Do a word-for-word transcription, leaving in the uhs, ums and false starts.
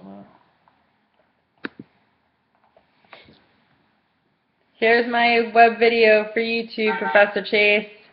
Here's my web video for YouTube, Professor Chase.